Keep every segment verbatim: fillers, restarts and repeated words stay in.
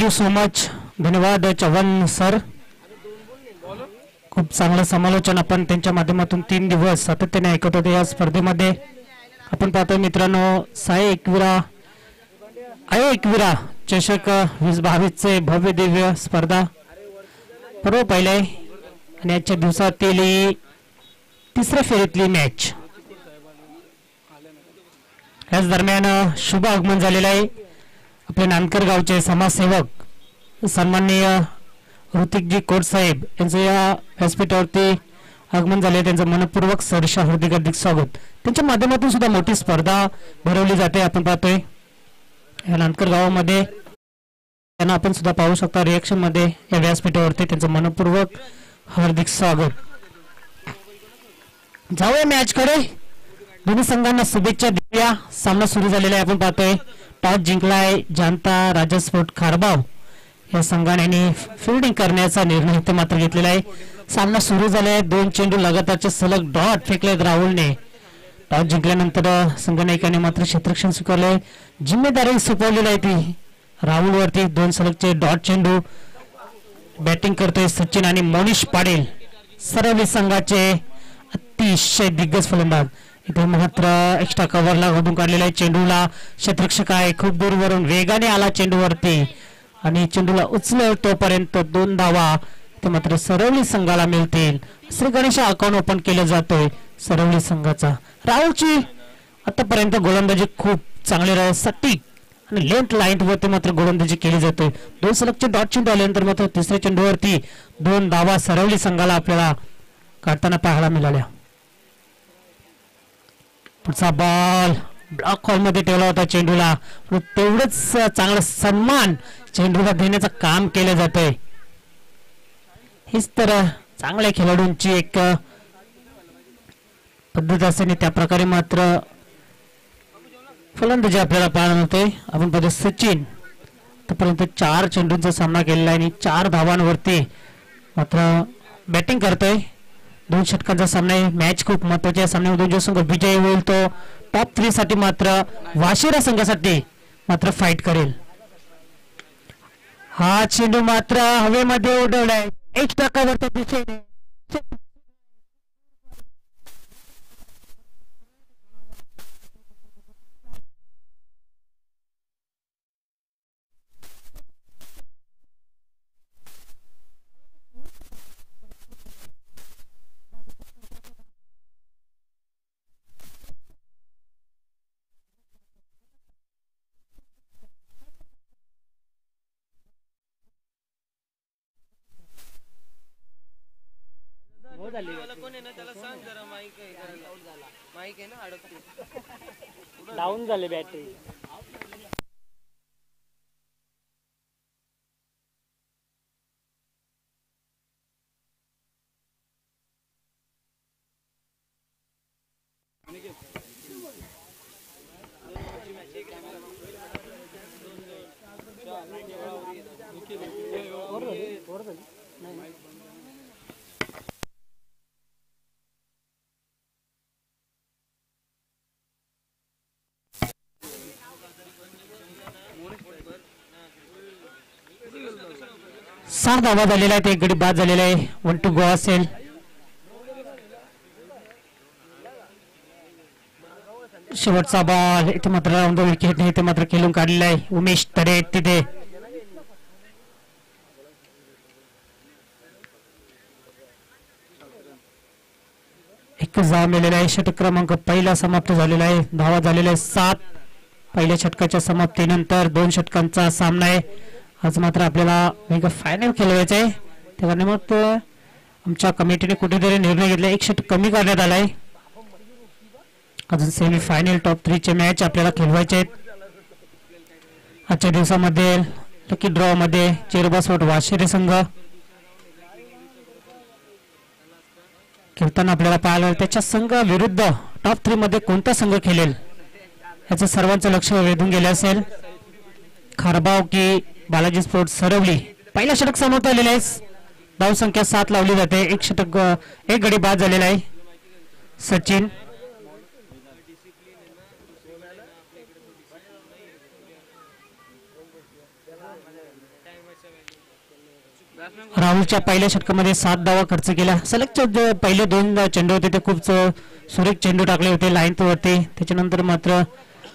Thank you so much. धन्यवाद Chavan sir. खूप चांगलं समालोचन आपण त्यांच्या माध्यमातून तीन दिवस सातत्याने ऐकत होते. या स्पर्धेमध्ये आपण पाहतोय मित्रांनो साई एकविरा आय एकविरा चषक वीस बावीसचे भव्य दिव्य स्पर्धा पर्व पाहिले आणि आजच्या दिवसातील तिसऱ्या फेरीतली मॅच. याच दरम्यान शुभ आगमन झालेलं आहे. आपले नानकर गावचे समाजसेवक सन्माननीय ऋतिकजी कोट साहेब यांचं या व्यासपीठावरती आगमन झाले. त्यांचं मनपूर्वक सहर्ष हार्दिक हार्दिक स्वागत. त्यांच्या माध्यमातून सुद्धा मोठी स्पर्धा भरवली जाते. आपण पाहतोय या नानकर गावामध्ये त्यांना आपण सुद्धा पाहू शकता रिएक्शन मध्ये या व्यासपीठावरती त्यांचं मनपूर्वक हार्दिक स्वागत. जाऊया मॅच कडे. दोन्ही संघांना शुभेच्छा देऊया. सामना सुरू झालेला आहे. आपण पाहतोय टॉस जिंकलाय जनता राजा स्पोर्ट खारबाव या संघाने फिल्डिंग करण्याचा निर्णय इथे मात्र घेतलेला आहे. सामना सुरू झालाय. दोन चेंडू लगातारचे सलग डॉट फेकलेत राहुलने. टॉस जिंकल्यानंतर संघनायकाने मात्र क्षेत्ररक्षण स्वीकारले. जिम्मेदारी सोपवलेली आहे ती राहुल वरती. दोन सलगचे डॉट चेंडू बॅटिंग करतोय सचिन आणि मोनिश पाटील सरवली संघाचे अतिशय दिग्गज फलंदाज. इथे मात्र एक्स्ट्रा कव्हरला घडून काढलेला आहे. चेंडूला क्षेत्ररक्षक आहे खूप दूरवरून वेगाने आला चेंडूवरती आणि चेंडूला उचल तोपर्यंत दोन धावा ते मात्र सरवली संघाला मिळतील. श्री गणेश अकाउंट ओपन केलं जातोय सरवली संघाचा. राहुलची आतापर्यंत गोलंदाजी खूप चांगली राहील. सटीक आणि लेंथ लाईन वरती मात्र गोलंदाजी केली जाते. दोन सलगचे डॉट चेंडू आल्यानंतर मात्र तिसऱ्या चेंडूवरती दोन धावा सरवली संघाला आपल्याला काढताना पाहायला मिळाल्या. पुढचा बॉल ब्लॉक हॉल मध्ये ठेवला होता चेंडूला. तेवढंच चांगला सन्मान चेंडूला देण्याचं काम केलं जातंय. हीच तर चांगल्या खेळाडूंची एक पद्धत असते. त्या प्रकारे मात्र फलंदाजी आपल्याला पाहायला मिळते. आपण पाहतो सचिन आतापर्यंत चार चेंडूंचा सामना केलेला आहे आणि चार धावांवरती मात्र बॅटिंग करतोय. दोन षटकांचा सामना आहे. मॅच खूप महत्वाची आहे. सामन्यामध्ये जो संघ विजयी होईल तो टॉप थ्री साठी मात्र वाशिरा संघासाठी मात्र फाईट करेल. हा चेंडू मात्र हवेमध्ये उडवलाय एक टक्कावरच्या दिशेने. डाऊन झाले बॅटरी. सहा धावा झालेला आहे. एक गडी बाद झालेला आहे. वन टू गो असेल. शेवटचा बॉल इथे मात्र राऊंड विकेट नाही इथे मात्र खेळून काढलेला आहे. उमेश तरे तिथे एक धावा मिळालेला आहे. षटक क्रमांक पहिला समाप्त झालेला आहे. धावा झालेला आहे सात. पहिल्या षटकाच्या समाप्तीनंतर दोन षटकांचा सामना आहे. आज मात्र आपल्याला मेगा फायनल खेळवायचं आहे. त्यामुळे मग आमच्या कमिटीने कुठेतरी निर्णय घेतला. एक षटक कमी करण्यात आलाय. अजून सेमी फायनल टॉप थ्री चे मॅच आपल्याला खेळवायचे आहेत. आजच्या दिवसामध्ये लकी ड्रॉ मध्ये चेरोबा स्पोर्ट वाशिरे संघ खेळताना आपल्याला पाहायला. त्याच्या संघ विरुद्ध टॉप थ्री मध्ये कोणता संघ खेळेल याचं सर्वांचं लक्ष वेधून गेले असेल. खारबाव की बालाजी स्पोर्ट सरवली. पहिला षटक समाप्त झालेला आहे. धाव संख्या सात लावली जाते. एक षटक एक गडी बाद झालेला आहे. सचिन राहुलच्या पहिल्या षटकामध्ये सात धावा खर्च केल्या. सलग पहिले दोन चेंडू होते ते खूप सुरेख चेंडू टाकले होते लाईन वरती. त्याच्यानंतर मात्र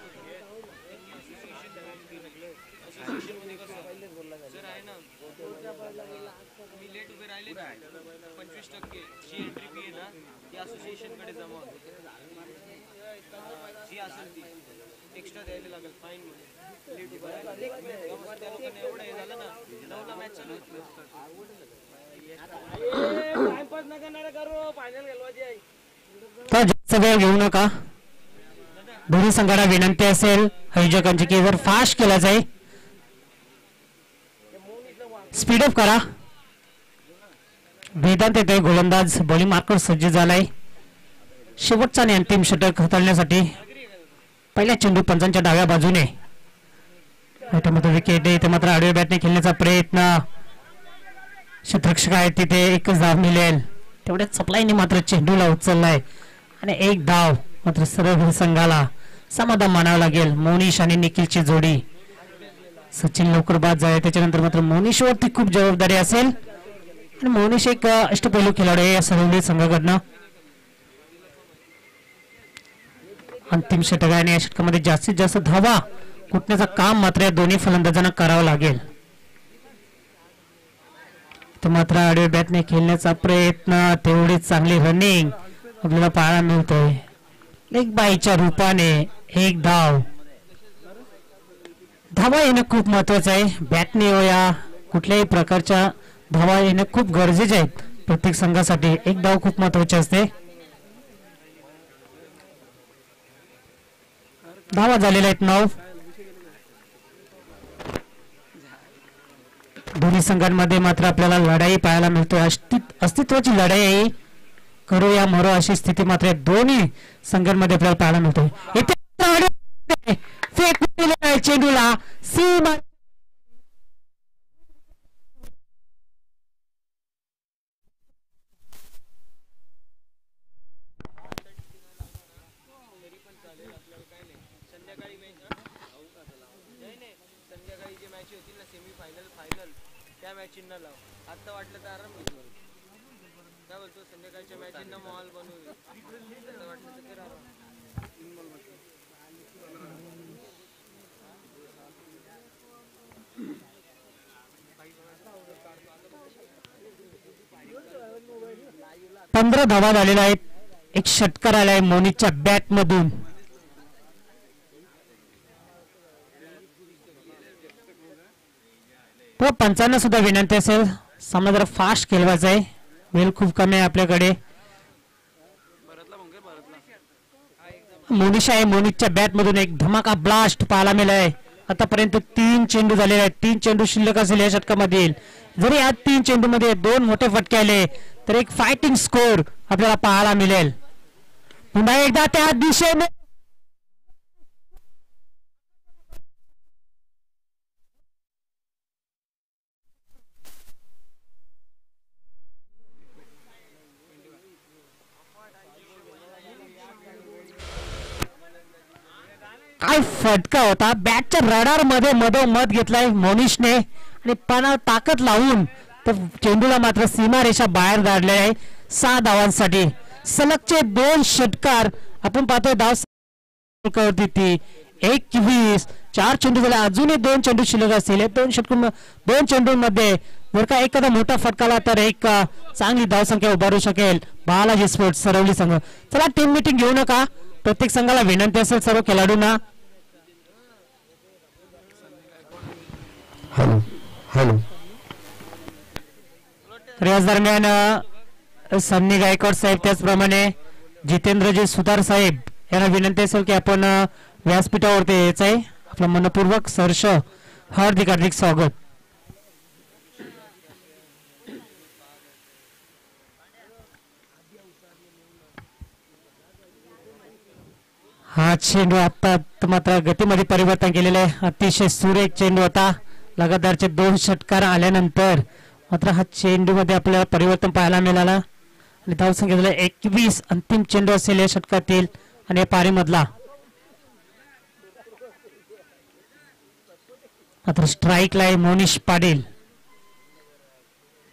जास्त वेळ घेऊ नका. दोन्ही संघांना विनंती असेल आयोजकांची की जर फास्ट केला जाईल स्पीडअप करा. वेदांत येते गोलंदाज बॉलिंग मार्कर सज्ज झालाय. शेवटचा आणि अंतिम षटक हाताळण्यासाठी पहिल्या चेंडू पंचांच्या डाव्या बाजूने विकेट. इथे मात्र आडव्या बॅटने खेळण्याचा प्रयत्न. क्षेत्ररक्षक आहेत तिथे एकच धाव मिळेल तेवढ्याच सप्लायने मात्र चेंडूला उचललाय आणि एक धाव मात्र सर्व संघाला समाधान मानावं लागेल. मोनिश आणि निखिलची जोडी. सचिन लवकर बाद झाले त्याच्यानंतर मात्र मोनिश वरती खूप जबाबदारी असेल आणि मोनिश एक अष्टपैलू खेळाडू आहे या सर्व संघाकडनं. अंतिम षटक आणि या षटकामध्ये जास्तीत जास्त धावा कुटण्याचं काम मात्र या दोन्ही फलंदाजांना करावं लागेल. तर मात्र आडव्या बॅटने खेळण्याचा प्रयत्न तेवढीच चांगली रनिंग आपल्याला पाहायला मिळतोय. लेग बाईच्या रूपाने एक धाव. धावा येणं खूप महत्वाचं आहे. बॅटने या कुठल्याही प्रकारच्या धावा येणं खूप गरजेचे आहेत प्रत्येक संघासाठी. एक धाव खूप महत्वाची असते. धावा झालेल्या आहेत नऊ. दोन्ही संघांमध्ये मात्र आपल्याला लढाई पाहायला मिळते. अस्तित्वाची लढाई आहे. करो या मरो अशी स्थिती मात्र दोन्ही संघांमध्ये आपल्याला पाहायला मिळते. इथे चेंडूला सीमा पंधरा धावा झालेल्या आहेत. एक षटकार आलाय मोनिशच्या बॅट मधून. पंचांना सुद्धा विनंती असेल सामना जरा फास्ट खेळवायचा आहे. वेळ खूप कमी आहे आपल्याकडे. मोनिश आहे. मोनिशच्या बॅट मधून एक धमाका ब्लास्ट पाहायला मिळालाय. आतापर्यंत तीन चेंडू झालेले आहेत. तीन चेंडू शिल्लक असेल या षटकामधील. जरी या तीन चेंडू मध्ये दोन मोठे फटके आले तर एक फायटिंग स्कोर आपल्याला पाहायला मिळेल. पुन्हा एकदा त्या दिशेने काय फटका होता. बॅटच्या रडार मध्ये मधोमध घेतलाय मोनिशने आणि पानावर ताकद लावून तर चेंडूला मात्र सीमारेषा बाहेर धाडले आहे. सहा धावांसाठी सलगचे दोन षटकार आपण पाहतोय. धाव ती एकवीस. चार चेंडू झाले. अजूनही दोन चेंडू शिल्लक असतील. दोन षटक दोन चेंडूंमध्ये जर का एखादा मोठा फटकाला तर एक चांगली धावसंख्या उभारू शकेल बालाजी स्पोर्ट्स सरवली संघ. चला टीम मीटिंग घेऊ नका. प्रत्येक संघाला विनंती असेल सर्व खेळाडूंना. हॅलो हॅलो तर याच दरम्यान सन्नी गायकवाड साहेब त्याचप्रमाणे जितेंद्रजी सुतार साहेब यांना विनंती असेल की आपण व्यासपीठावरती यायचं आहे. आपलं मनपूर्वक सहर्ष हार्दिक हार्दिक स्वागत. हा चेंडू आता मात्र गतीमध्ये परिवर्तन केलेलं आहे. अतिशय सुरेख चेंडू होता. लगातारचे दोन षटकार आल्यानंतर मात्र हा चेंडू मध्ये आपल्याला परिवर्तन पाहायला मिळाला आणि धावसंख्या झाला एकवीस. अंतिम चेंडू असेल या षटकातील आणि पारी मधला. मात्र स्ट्राईकला आहे मोनिश पाटील.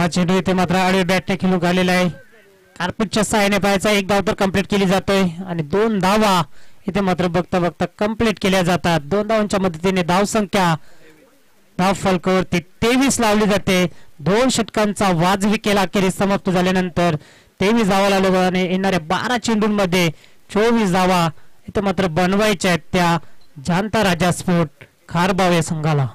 हा चेंडू इथे मात्र आडवे बॅटने खेळून आलेला आहे. कार्पेटच्या सहाय्याने पाहायचा एक धाव तर कंप्लीट केली जातोय आणि दोन धावा इथे मात्र बघता बघता कंप्लीट केल्या जातात. दोन धावांच्या मदतीने धाव संख्या धाव फलकावरती तेवीस लावली जाते. दोन षटकांचा वाजवी केला अखेरीस समाप्त झाल्यानंतर तेवीस धावा लावल्याने येणाऱ्या बारा चेंडूंमध्ये चोवीस धावा इथे मात्र बनवायच्या आहेत त्या जाणता राजा स्पोर्ट खारबाव या संघाला.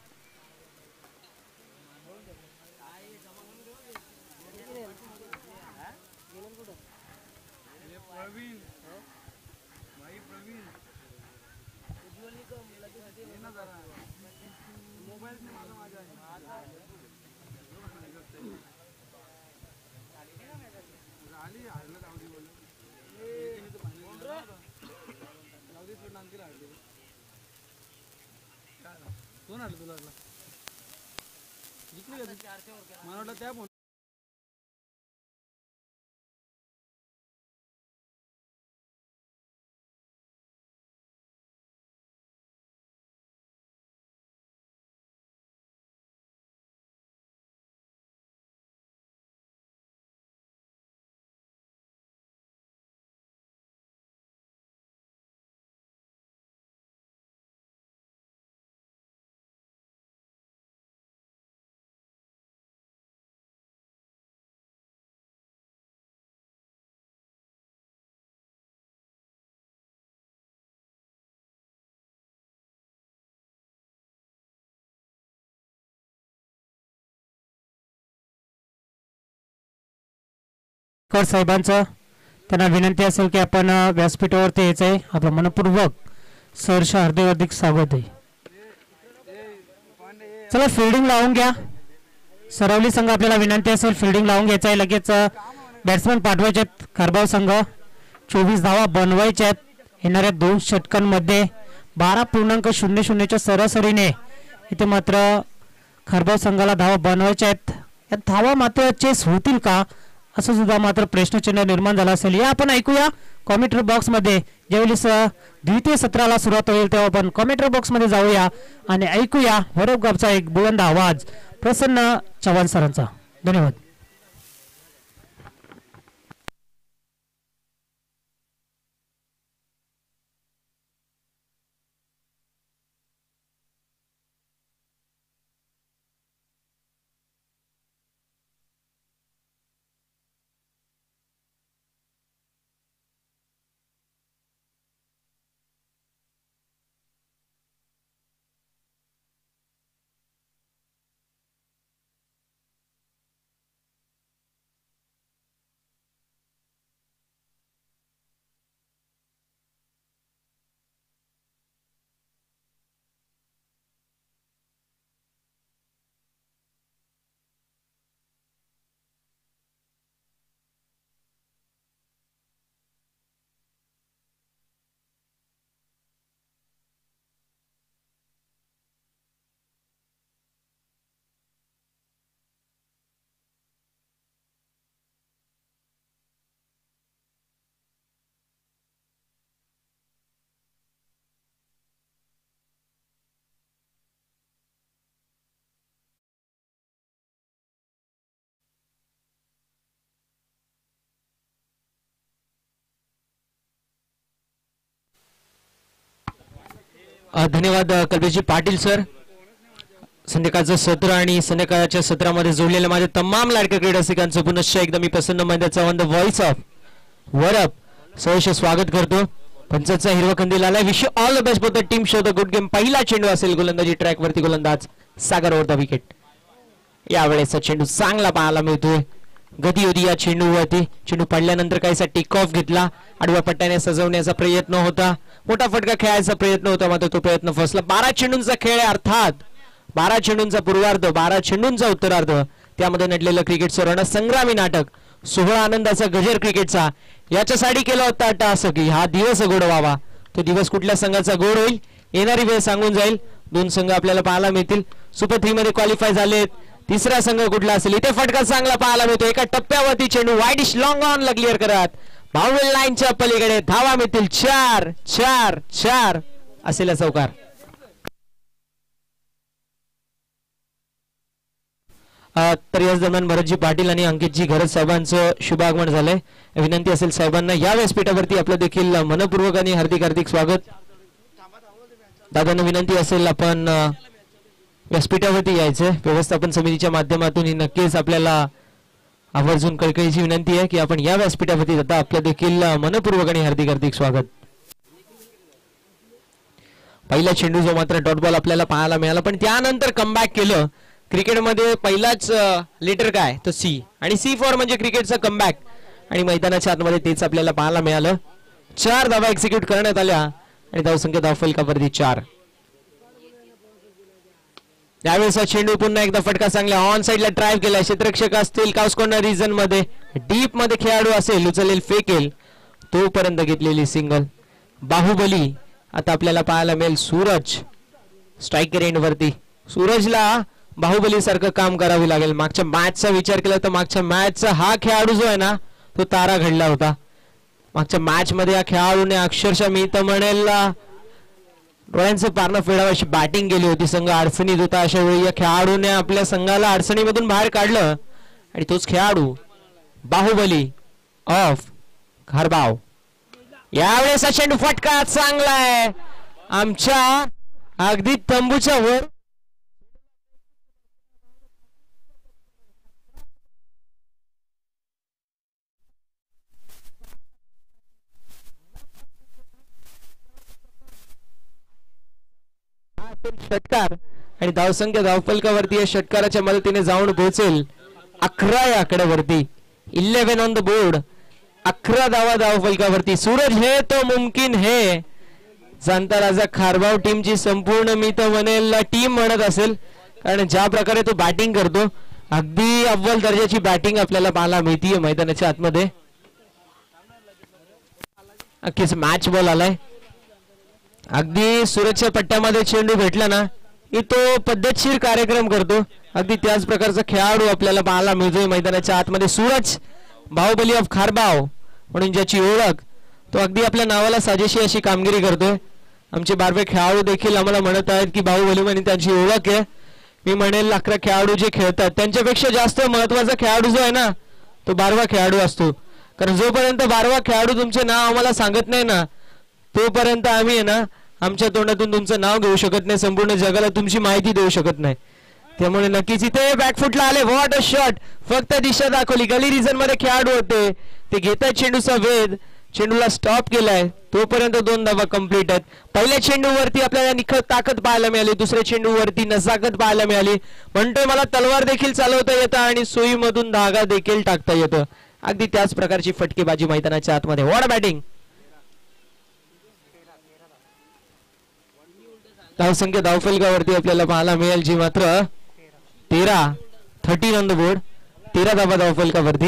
साहेबांचं त्यांना विनंती असेल की आपण व्यासपीठावरती यायचंय. आपलं मनपूर्वक सहर्ष हार्दिक हार्दिक स्वागत आहे. चला फिल्डिंग लावून घ्या. सरवली संघ आपल्याला विनंती असेल फिल्डिंग लावून घ्यायचं आहे. लगेच बॅट्समन पाठवायचे आहेत. खारबाव संघ चोवीस धावा बनवायच्या आहेत. येणाऱ्या दोन षटकांमध्ये बारा पूर्णांक शून्य शून्यच्या सरासरीने इथे मात्र खारबाव संघाला धावा बनवायच्या आहेत. या धावा मात्र चेस होतील का असं सुद्धा मात्र प्रश्नचिन्ह निर्माण झाला असेल. या आपण ऐकूया कॉमेंट्री बॉक्स मध्ये. ज्यावेळेस द्वितीय सत्राला सुरुवात होईल तेव्हा आपण कॉमेंट्री बॉक्स मध्ये जाऊया आणि ऐकूया वरगावचा एक बुलंद आवाज प्रसन्न चव्हाण सरांचा. धन्यवाद. धन्यवाद कल्पेशजी पाटील सर. संध्याकाळचं सत्र आणि संध्याकाळच्या सत्रामध्ये जोडलेल्या माझ्या तमाम लाडक्या क्रीडासिकांचं पुनश्च एकदा मी प्रसन्न मंदिराचा ऑन द व्हॉइस ऑफ वरअप सहर्ष स्वागत करतो. पंचाचा हिरवा कंदील आलाय. Wish all the best for the team show the good game. पहिला चेंडू असेल गोलंदाजी ट्रॅक वरती गोलंदाज सागर ओव्हर द विकेट. यावेळेस चेंडू चांगला पाहायला मिळतोय. गती होती या चेंडूवरती. चेंडू पडल्यानंतर काहीसा टेक ऑफ घेतला. आडव्या पट्ट्याने सजवण्याचा प्रयत्न होता. मोठा फटका खेळायचा प्रयत्न होता मात्र तो प्रयत्न फसला. बारा चेंडूंचा खेळ आहे अर्थात बारा चेंडूंचा पूर्वार्ध बारा चेंडूंचा उत्तरार्ध त्यामध्ये नडलेलं क्रिकेटचं रणसंग्रामी नाटक सोहळा आनंदाचा गजर क्रिकेटचा याच्यासाठी केला होता टास की हा दिवस गोड व्हावा. तो दिवस कुठल्या संघाचा गोड होईल येणारी वेळ सांगून जाईल. दोन संघ आपल्याला पाहायला मिळतील. सुपर थ्री मध्ये क्वालिफाय झालेत. तिसरा संघ कुठला असेल. इथे फटका चांगला पाहायला मिळतो. एका टप्प्यावरती चेंडू वाईडिश लॉंग ऑन ला क्लिअर करत बाउंड्री लाईनच्या पलीकडे धावा मिळतील. चार चार चार असेल चौकार. तर याच दरम्यान भरतजी पाटील आणि अंकितजी घरत साहेबांचं शुभ आगमन झालंय. विनंती असेल साहेबांना या व्यासपीठावरती आपलं देखील मनपूर्वक आणि हार्दिक हार्दिक स्वागत. दादांना विनंती असेल आपण व्यासपीठावरती यायचं. व्यवस्थापन समितीच्या माध्यमातून ही नक्कीच आपल्याला आवर्जून कळकळीची विनंती आहे की आपण या व्यासपीठावरती जाता आपलं देखील मनपूर्वक आणि हार्दिक हार्दिक स्वागत. पहिला चेंडू जो मात्र डॉट बॉल आपल्याला पाहायला मिळाला, पण त्यानंतर कमबॅक केलं. क्रिकेटमध्ये पहिलाच लेटर काय तो सी, आणि सी फॉर म्हणजे क्रिकेटचा कमबॅक, आणि मैदानाच्या आतमध्ये तेच आपल्याला पाहायला मिळालं. चार धावा एक्झिक्यूट करण्यात आल्या आणि धावसंख्या धावफलकावरती चार. त्यावेळेस चेंडू पुन्हा एकदा फटका चांगला ऑन साइडला ड्राइव्ह केला. क्षेत्ररक्षक असतील काउस कॉर्नर रिजन मध्ये, डीप मध्ये खेळाडू असेल उचलेल फेकेल तोपर्यंत घेतलेली सिंगल. बाहुबली आता आपल्याला पाहायला मिळेल. सूरज स्ट्रायकर एंड वरती. सूरजला बाहुबली सारखं काम करावे लागेल. मागच्या मॅचचा विचार केला तर मागच्या मॅचचा हा खेळाडू जो आहे ना तो तारा घडला होता. मागच्या मॅच मध्ये या खेळाडूने अक्षरशः मी तर म्हणेल डोळ्यांचं पारणं फेडावं अशी बॅटिंग केली होती. संघ अडचणीत होता, अशा वेळी या खेळाडूने आपल्या संघाला अडचणीमधून बाहेर काढलं, आणि तोच खेळाडू बाहुबली ऑफ खारबाव. यावेळेस चेंडू फटका चांगला आहे आमच्या अगदी तंबूच्या वर. षटकार आणि धावसंख्या धावफलकावरती या षटकाराच्या मदतीने जाऊन पोहोचेल अकरा या आकड्यावरती. Eleven on the board. अकरा धावा धावफलकावरती. सूरज हे तो मुमकिन है. जाणता राजा खारबाव टीमची संपूर्ण मी तर म्हणेल टीम म्हणत असेल, कारण ज्या प्रकारे तो बॅटिंग करतो अगदी अव्वल दर्जाची बॅटिंग आपल्याला पाहायला मिळतीये मैदानाच्या आतमध्ये. अख्खीच मॅच बॉल आलाय. अगदी सुरक्षा पट्ट्यामध्ये चेंडू भेटला ना की तो पद्धतशीर कार्यक्रम करतो. अगदी त्याच प्रकारचा खेळाडू आपल्याला पाहायला मिळतोय मैदानाच्या आतमध्ये. सूरज बाहुबली ऑफ खारबाव म्हणून ज्याची ओळख, तो अगदी आपल्या नावाला साजेशी अशी कामगिरी करतोय. आमचे बारवे खेळाडू देखील आम्हाला म्हणत आहेत की बाहुबली म्हणून त्यांची ओळख आहे. मी म्हणेल अकरा खेळाडू जे खेळतात त्यांच्यापेक्षा जास्त महत्वाचा खेळाडू जो आहे ना तो बारवा खेळाडू असतो. कारण जोपर्यंत बारवा खेळाडू तुमचे नाव आम्हाला सांगत नाही ना तोपर्यंत आम्ही आहे ना आमच्या तोंडातून तुमचं नाव घेऊ शकत नाही, संपूर्ण जगाला तुमची माहिती देऊ शकत नाही. त्यामुळे नक्कीच इथे बॅकफुटला आले. What a shot. फक्त दिशा दाखवली. गली रिजन मध्ये खेळाडू होते ते घेतात चेंडूचा वेध. चेंडूला स्टॉप केलाय तोपर्यंत दोन धावा कंप्लीट आहेत. पहिल्या चेंडूवरती आपल्याला निखळ ताकद पाहायला मिळाली, दुसऱ्या चेंडूवरती नजाकत पाहायला मिळाली. म्हणतोय मला तलवार देखील चालवता येतं आणि सुईमधून धागा देखील टाकता येतं. अगदी त्याच प्रकारची फटकेबाजी मैदानाच्या आतमध्ये. What batting. धावसंख्या धावफलकावरती आपल्याला पाहायला मिळेल जी मात्र तेरा थर्टीन ऑन द बोर्ड. तेरा धावा धावफलकावरती.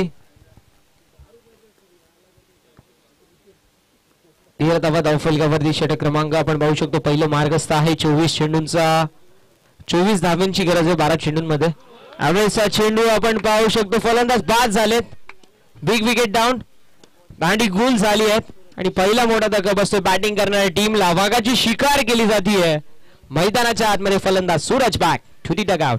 तेरा धावा धावफलकावरती. षटक क्रमांक आपण पाहू शकतो पहिलं मार्गस्थ आहे. चोवीस चेंडूंचा चोवीस धाव्यांची गरज आहे बारा चेंडूंमध्ये. यावेळेचा चेंडू आपण पाहू शकतो फलंदाज बाद झालेत. Big wicket down. दांडी गुल झाली आहेत आणि पहिला मोठा धक्का बसतोय बॅटिंग करणाऱ्या टीमला. वाघाची शिकार केली जातीये मैदानाच्या आतमध्ये. फलंदाज Suraj back to the dugout.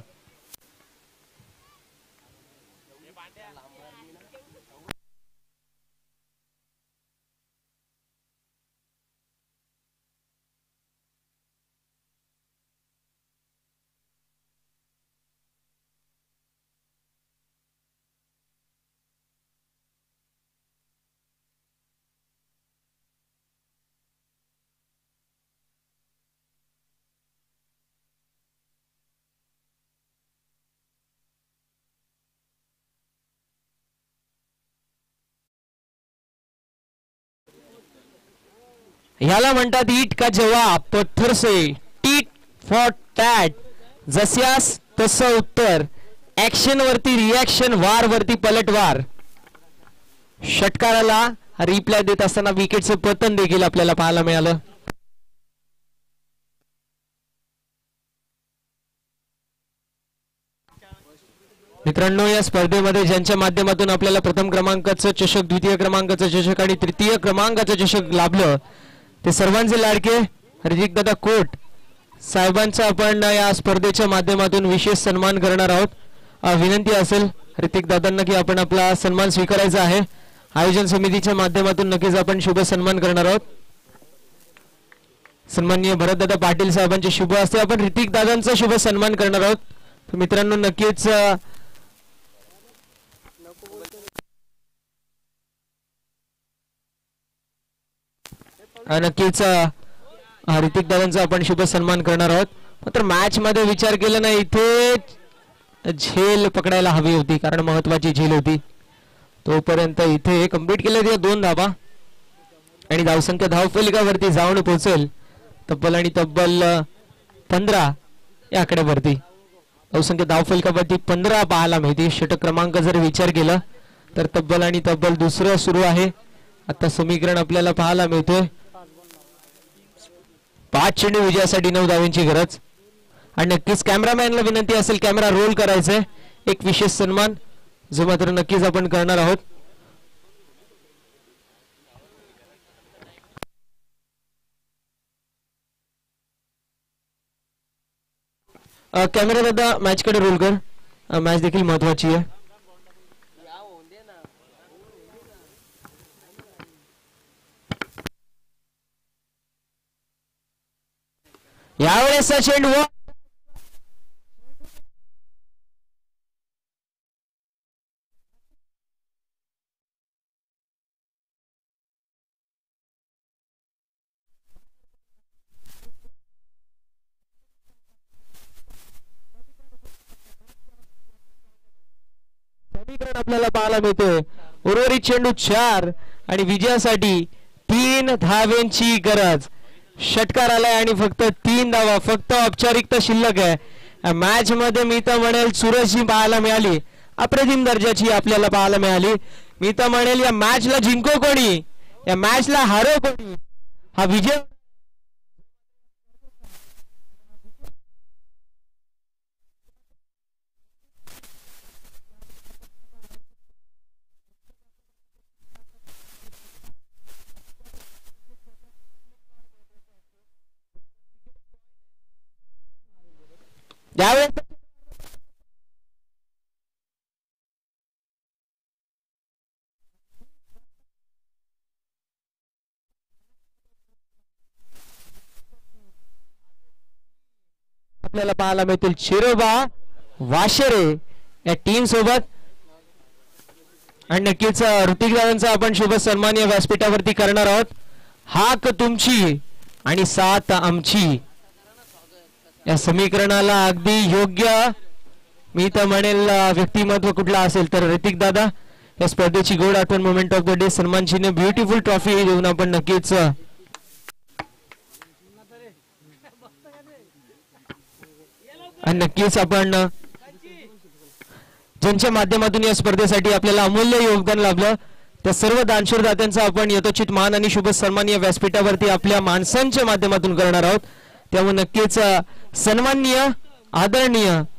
ह्याला म्हणतात ईट का जवाब पत्थर से. Tit for tat. जस्यास तसं उत्तर. ऍक्शन वरती रिॲक्शन, वार वरती पलटवार. षटकाराला रिप्लाय देत असताना विकेटचं पतन देखील आपल्याला पाहायला मिळालं. मित्रांनो या स्पर्धेमध्ये ज्यांच्या माध्यमातून आपल्याला प्रथम क्रमांकाचं चषक, द्वितीय क्रमांकाचं चषक आणि तृतीय क्रमांकाचं चषक लाभलं ते सर्वांचे लाडके हरजित दादा कोट साहेबांचा आपण या स्पर्धेच्या माध्यमातून विशेष सन्मान करणार आहोत. अ, विनंती असेल ऋतिक दादांना की आपण आपला सन्मान स्वीकारायचा आहे. आयोजन समितीच्या माध्यमातून नक्कीच आपण शुभ सन्मान करणार आहोत. सन्माननीय भरतदादा पाटील साहेबांचे शुभ हस्ते आपण ऋतिक दादांचा शुभ सन्मान करणार आहोत. तर मित्रांनो नक्कीच अ, नक्कीच अ, ऋतिक दादांचा आपण शुभ सन्मान करणार आहोत. मात्र मॅच मध्ये विचार केला ना इथे झेल पकडायला हवी होती कारण महत्वाची झेल होती. तोपर्यंत इथे कंप्लीट केले दोन धावा आणि धावसंख्या धावफलकावरती जाऊन पोहोचेल तब्बल आणि तब्बल पंधरा या आकड्यावरती. धावसंख्या धावफलकावरती पंधरा पाहायला मिळते. षटक क्रमांक जर विचार केला तर तब्बल आणि तब्बल दुसरं सुरू आहे. आता समीकरण आपल्याला पाहायला मिळतोय पाच चेंडू विजयासाठी नऊ धावांची गरज. आणि नक्कीच कॅमेरामॅनला विनंती असेल कॅमेरा रोल करायचंय. एक विशेष सन्मान जो मात्र नक्कीच आपण करणार आहोत. कॅमेरा दादा मॅच कडे रोल कर. मॅच देखील महत्वाची आहे. यावेळेसचा चेंडू समीकरण आपल्याला पाहायला मिळते. उर्वरित चेंडू चार आणि विजयासाठी तीन धावेंची गरज. षटकार आलाय आणि फक्त तीन धावा फक्त औपचारिकता शिल्लक आहे. मॅच मध्ये मी तर म्हणेल चुरशी पाहायला मिळाली. अप्रतिम दर्जाची आपल्याला पाहायला मिळाली. मी तर म्हणेल या मॅचला जिंको कोणी या मॅचला हारो कोणी हा विजय यावेळेस आपल्याला पाहायला मिळतील शिरोबा वाशेरे या टीम सोबत. आणि नक्कीच ऋतिक दादांचा आपण शुभ सन्मान या व्यासपीठावरती करणार आहोत. हाक तुमची आणि साथ आमची या समीकरणाला अगदी योग्य मी तर म्हणेल व्यक्तिमत्व कुठला असेल तर ऋतिक दादा. या स्पर्धेची गोड आठवण मोमेंट ऑफ द डे सन्मान चिन्ह ब्युटिफुल ट्रॉफी देऊन आपण नक्कीच आणि नक्कीच आपण ज्यांच्या माध्यमातून या स्पर्धेसाठी आपल्याला अमूल्य योगदान लाभलं त्या सर्व दानशूर दात्यांचा आपण यथोचित मान आणि शुभ सन्मान या व्यासपीठावरती आपल्या माणसांच्या माध्यमातून करणार आहोत. त्यामुळे नक्कीच सन्माननीय आदरणीय